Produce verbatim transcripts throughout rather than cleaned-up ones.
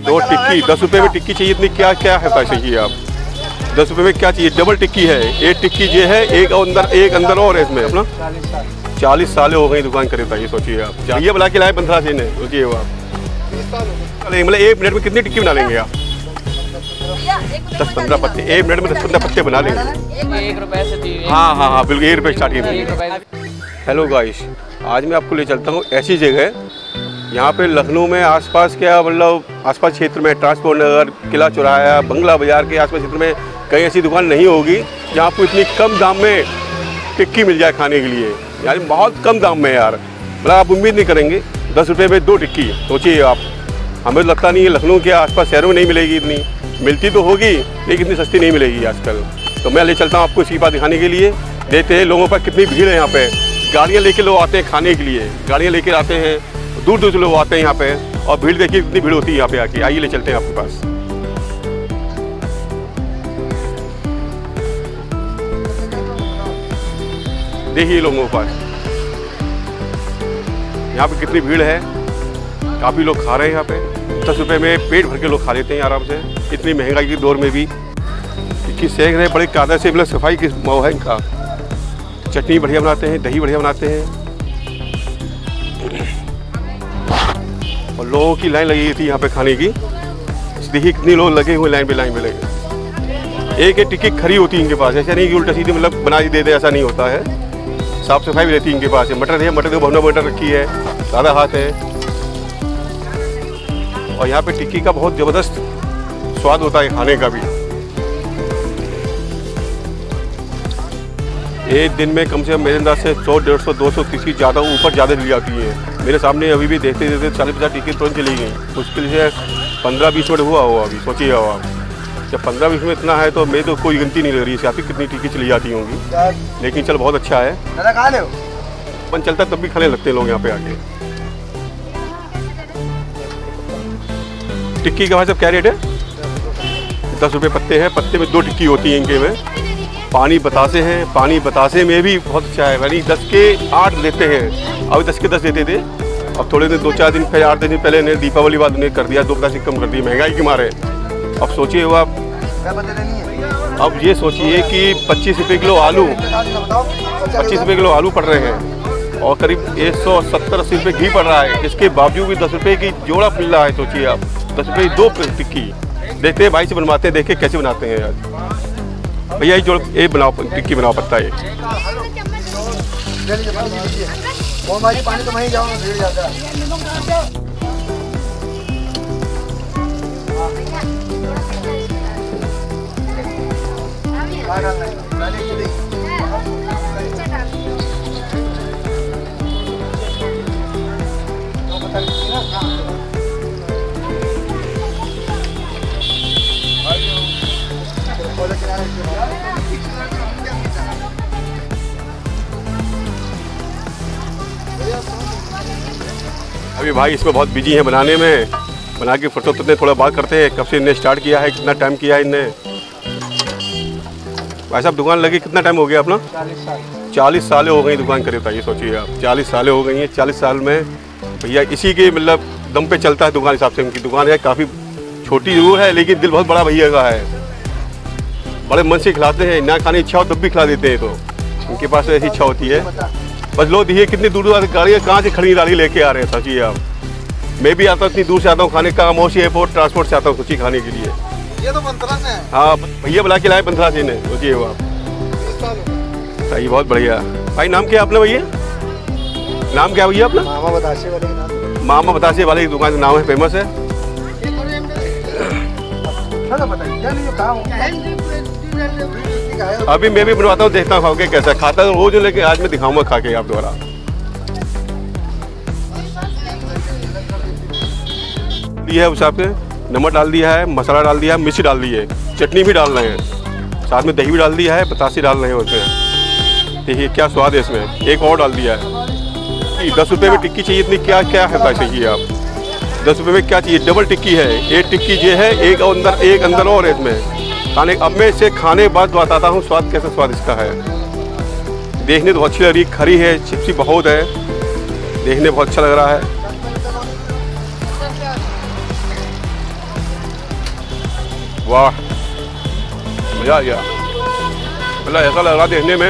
दो टिक्की दस रुपये में टिक्की चाहिए इतनी, क्या क्या है चाहिए आप? दस रुपये में क्या चाहिए? डबल टिक्की है, एक टिक्की ये है, एक अंदर एक अंदर और है इसमें अपना। चालीस साल हो गई दुकान करे था, ये सोचिए आप। भैया बुला के लाए पंद्रह से ने, सोचिए वो आप। मतलब एक मिनट में कितनी टिक्की बना लेंगे आप? दस पंद्रह पत्ते, एक मिनट में दस पंद्रह पत्ते बना लेंगे। एक रुपए से हाँ हाँ हाँ बिल्कुल, एक रुपये स्टार्टिंग में। हेलो गाइस, आज मैं आपको ले चलता हूँ ऐसी जगह, यहाँ पे लखनऊ में आसपास क्या मतलब आसपास क्षेत्र में ट्रांसपोर्ट नगर, किला चौराहा, बंगला बाजार के आसपास क्षेत्र में कहीं ऐसी दुकान नहीं होगी जहाँ आपको इतनी कम दाम में टिक्की मिल जाए खाने के लिए। यार बहुत कम दाम में यार, मतलब आप उम्मीद नहीं करेंगे दस रुपये में दो टिक्की। सोचिए आप, हमें तो लगता नहीं है लखनऊ के आसपास शहरों में नहीं मिलेगी इतनी, मिलती तो होगी लेकिन इतनी सस्ती नहीं मिलेगी आजकल। तो मैं ले चलता हूँ आपको इसी बात दिखाने के लिए। देखते हैं लोगों पर कितनी भीड़ है यहाँ पे, गाड़ियाँ लेके लोग आते हैं खाने के लिए, गाड़ियाँ लेकर आते हैं, दूर दूर से लोग आते हैं यहाँ पे, और भीड़ देखिए कितनी भीड़ होती है यहाँ पे आके। आइए ले चलते हैं आपके पास। देखिए लोगों पर यहाँ पे कितनी भीड़ है, काफ़ी लोग खा रहे हैं यहाँ पे। दस रुपये में पेट भर के लोग खा लेते हैं आराम से, इतनी महंगाई के दौर में भी। टिक्की सेक रहे बड़े कायदे से, मतलब सफाई की मोह है इनका। चटनी बढ़िया बनाते हैं, दही बढ़िया बनाते हैं, और लोगों की लाइन लगी थी यहाँ पे खाने की। देखिए कितने लोग लगे हुए लाइन पे लाइन पे लगे। एक एक टिक्की खरी होती है इनके पास, ऐसा नहीं कि उल्टा सीधी मतलब बना ही दे दे, ऐसा नहीं होता है। साफ सफाई भी रहती है इनके पास। मटर है, मटर तो भुना मटर रखी है, सादा हाथ है, और यहाँ पे टिक्की का बहुत ज़बरदस्त स्वाद होता है खाने का भी। एक दिन में कम से कम मेरे अंदाज से सौ डेढ़ सौ दो सौ टिक्की ज़्यादा ऊपर ज़्यादा ली जाती है। मेरे सामने अभी भी देखते देखते चालीस पचास टिक्की तुरंत चली गई। मुश्किल से पंद्रह बीस मिनट हुआ हुआ अभी, सोचिए हो आप। जब पंद्रह बीस मिनट इतना है तो मेरी तो कोई गिनती नहीं लग रही है कितनी टिक्की चली जाती होंगी। लेकिन चल बहुत अच्छा है, अपन चलता तब भी खाने लगते हैं लोग यहाँ पे आके। टिक्की का भाई साहब क्या रेट है? दस रुपये पत्ते हैं, पत्ते में दो टिक्की होती है इनके में। पानी बतासे हैं, पानी बतासे में भी बहुत अच्छा है, यानी दस के आठ देते हैं, अभी दस के दस देते थे। अब थोड़े दिन दो चार दिन पहले आठ दिन पहले ने दीपावली बाद उन्हें कर दिया, दो पैसे कम कर दिए महंगाई के मारे। अब सोचिए वो आप, अब ये सोचिए कि पच्चीस रुपये किलो आलू पच्चीस रुपये किलो आलू पड़ रहे हैं, और करीब एक सौ सत्तर अस्सी रुपये घी पड़ रहा है। इसके बावजूद भी दस रुपये की जोड़ा मिल रहा है। सोचिए आप, दस रुपये की दो टिक्की। देखते हैं भाई से बनवाते हैं, देखे कैसे बनाते हैं यार। भैया ये जो ये बनाओ टिक्की बनाओ पत्ता ये। पानी तो वहीं जाओ, भीड़ जाता है। अभी भाई इसमें बहुत बिजी है बनाने में, बना के फुर्सत में थोड़ा बात करते हैं। कब से इन्हें स्टार्ट किया है, कितना टाइम किया है इनने? भाई साहब दुकान लगी कितना टाइम हो गया अपना? चालीस साल चालीस साल हो गई दुकान करे था, ये सोचिए आप। चालीस साल हो गई हैं, चालीस साल में भैया इसी के मतलब दम पे चलता है दुकान। हिसाब से उनकी दुकान है, काफ़ी छोटी जरूर है लेकिन दिल बहुत बड़ा भैया का है। बड़े मन से खिलाते हैं, ना खाने इच्छा हो तब भी खिला देते हैं। तो उनके पास ऐसी इच्छा होती है। बस लोग दिए कितनी दूर दूर गाड़ियाँ कहाँ से खड़ी गाड़ी लेके आ रहे हैं, सोचिए आप। मैं भी आता हूँ इतनी दूर से आता हूँ खाने का, मोशी एयरपोर्ट ट्रांसपोर्ट से आता हूँ सोचिए खाने के लिए। ये तो पंद्रह से है। हाँ भैया बुला के लाए पंद्रह से ने, सोचिए वो आप। सही, बहुत बढ़िया भाई। नाम क्या अपना भैया? नाम क्या भैया अपना? मामा बतासे वाले नाम। मामा बतासे वाले की दुकान का नाम है, फेमस है। अभी मैं भी बनवाता हूँ, देखता हूँ खा के कैसा खाता है रोज, लेकिन आज मैं दिखाऊंगा खा के आप द्वारा। ये है उस हिसाब से नमक डाल दिया है, मसाला डाल दिया है, मिर्ची डाल दी है, चटनी भी डाल रहे हैं, साथ में दही भी डाल दिया है, बतासे डाल रहे हैं उसमें। देखिए क्या स्वाद है इसमें। एक और डाल दिया है। दस रुपये में टिक्की चाहिए इतनी, क्या क्या है चाहिए आप? दस रुपये में क्या चाहिए? डबल टिक्की है, एक टिक्की ये है, एक अंदर एक अंदर और है इसमें खाने। अब मैं इसे खाने के बाद बताता हूँ स्वाद कैसा स्वाद इसका है। देखने तो अच्छी लग रही, खरी है, चिप्सी बहुत है, देखने बहुत अच्छा लग रहा है। वाह, मज़ा आ गया। मतलब ऐसा लग रहा देखने में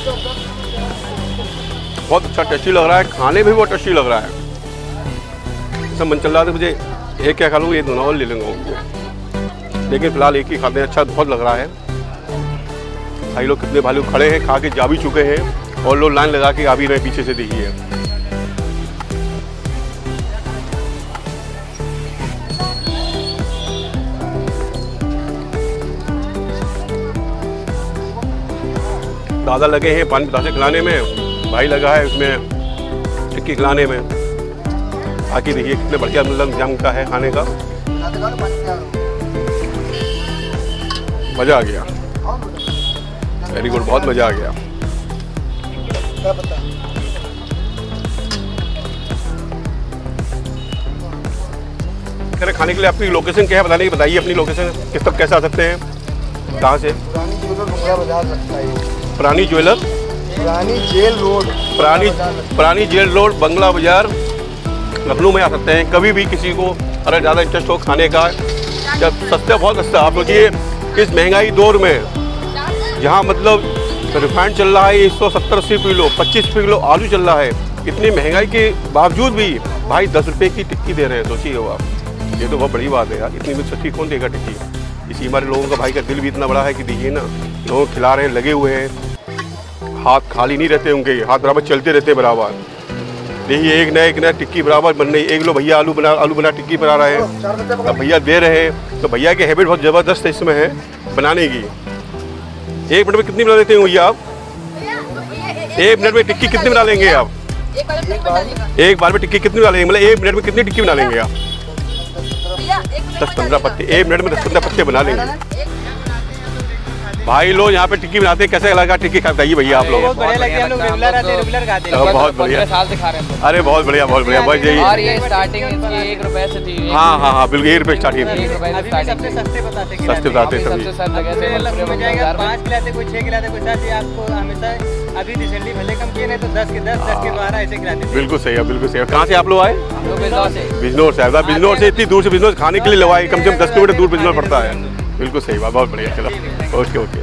बहुत अच्छा टेस्टी लग रहा है, खाने में भी बहुत टेस्टी लग रहा है। सब मन चल रहा था मुझे एक क्या खा लूँ, ये दोनों और ले लूँगा, लेकिन फिलहाल एक ही खाते हैं। अच्छा बहुत लग रहा है। भाई लोग कितने भाई लोग खड़े हैं, खा के जा भी चुके हैं और लोग लाइन लगा के आ भी रहे पीछे से, देखिए। दादा लगे हैं पानी बतासे खिलाने में, भाई लगा है उसमें टिक्की खिलाने में। बाकी देखिए कितने बढ़िया मतलब जम का है खाने का, मज़ा आ गया। वेरी गुड, बहुत मज़ा आ गया। अरे खाने के लिए आपकी लोकेशन क्या है बताने की, बताइए अपनी लोकेशन, किस तक कैसे आ सकते हैं, कहाँ से? पुरानी ज्वेलर पुरानी जेल रोड पुरानी पुरानी जेल रोड बंगला बाजार लखनऊ में आ सकते हैं। कभी भी किसी को अगर ज़्यादा इंटरेस्ट हो खाने का, जब सस्ता बहुत सस्ता, आप सोचिए इस महंगाई दौर में जहाँ मतलब रिफाइंड चल रहा है एक सौ सत्तर अस्सी किलो, पच्चीस किलो आलू चल रहा है, इतनी महंगाई के बावजूद भी भाई दस रुपये की टिक्की दे रहे हैं। सोचिए हो आप, ये तो बहुत बड़ी बात है यार। इतनी भी सस्ती कौन देगा टिक्की? इसी हमारे लोगों का भाई का दिल भी इतना बड़ा है कि देखिए ना, लोग खिला रहे हैं, लगे हुए हैं, हाथ खाली नहीं रहते होंगे, हाथ बराबर चलते रहते बराबर। देखिए एक नया एक नया टिक्की बराबर बन रही है। एक लोग भैया आलू बना आलू बना टिक्की बना रहे हैं, अब भैया दे रहे हैं, तो भैया की हैबिट बहुत ज़बरदस्त है इसमें है बनाने की। एक मिनट में कितनी बना लेते हैं भैया आप? एक मिनट में टिक्की कितनी बना लेंगे आप? एक बार में टिक्की कितनी बना लेंगे, मतलब एक मिनट में कितनी टिक्की बना लेंगे आप? दस पंद्रह पत्ते, एक मिनट में दस पंद्रह पत्ते बना लेंगे। भाई लोग यहाँ पे टिक्की बनाते हैं, कैसे लगा टिक्की खाते हैं भैया आप लोग? बहुत बढ़िया लगती है, हम लोग रेगुलर आते हैं, रेगुलर खाते हैं। बहुत बढ़िया, साल से खा रहे हैं। अरे बहुत बढ़िया बहुत बढ़िया बस यही। और ये स्टार्टिंग इसकी एक रुपए से थी। हाँ हाँ हाँ बिल्कुल, एक रुपये स्टार्टिंग है। एक रुपए से स्टार्टिंग, सस्ते बताते हैं, सस्ते बताते हैं सभी। सबसे सर जगह से लखनऊ में जाएगा पाँच खिलाते, कोई छः खिलाते, कोई सात। आपको हमेशा अभी रिसेंटली भले कम किए, नहीं तो दस के दस, दस के बारह ऐसे खिलाते हैं। बिल्कुल सही है, बिल्कुल सही है। कहाँ से आप लोग आए? बिजनौर से। बिजनौर से आए, बिजनौर से इतनी दूर से बिजनौर खाने के लिए लगवाए, कम से कम दस किलोमीटर दूर बिजनौर पड़ता है। बिल्कुल सही बात, बहुत बढ़िया। चलो ओके ओके।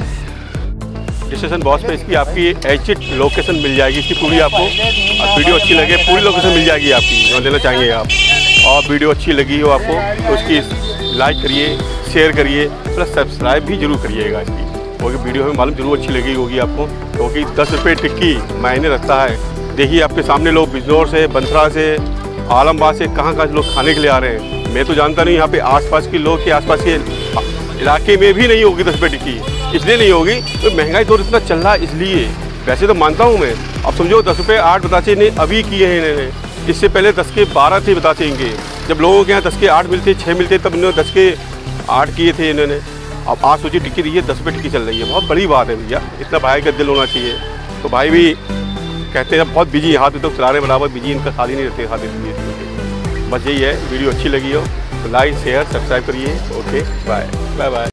स्टेशन बॉस पे इसकी आपकी एग्जिट लोकेशन मिल जाएगी इसकी पूरी आपको। और वीडियो अच्छी लगे पूरी लोकेशन मिल जाएगी आपकी जो देना चाहेंगे आप। और वीडियो अच्छी लगी हो आपको तो उसकी लाइक करिए, शेयर करिए, प्लस सब्सक्राइब भी जरूर करिएगा इसकी, क्योंकि वीडियो हमें मालूम जरूर अच्छी लगी होगी आपको, क्योंकि दस रुपये टिक्की मायने रखता है। देखिए आपके सामने लोग बिजनौर से, बंसरा से, आलमबाग से कहाँ कहाँ लोग खाने के लिए आ रहे हैं। मैं तो जानता नहीं यहाँ पे आसपास के लोग के आसपास के इलाके में भी नहीं होगी दस रुपये टिक्की। इसलिए नहीं होगी तो महंगाई दौर इतना चल रहा है इसलिए। वैसे तो मानता हूँ मैं, अब समझो दस रुपये आठ बताचे ने अभी किए हैं इन्होंने, इससे पहले दस के बारह थे बताचे इनके। जब लोगों के यहाँ दस के आठ मिलते, छः मिलते, तब इन्होंने दस के आठ किए थे इन्होंने। अब आज सोचिए टिक्की दी है, दस रुपये टिक्की चल रही है, बहुत बड़ी बात है भैया। इतना भाई का दिल होना चाहिए। तो भाई भी कहते हैं बहुत बिजी, हाथ में तो चला रहे बराबर बिजी, इनका खाली नहीं रहते हाथ इसलिए। बस यही है, वीडियो अच्छी लगी हो तो लाइक शेयर सब्सक्राइब करिए। Okay bye bye bye.